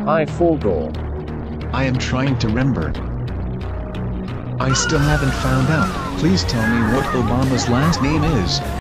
I forgot. I am trying to remember. I still haven't found out. Please tell me what Obama's last name is.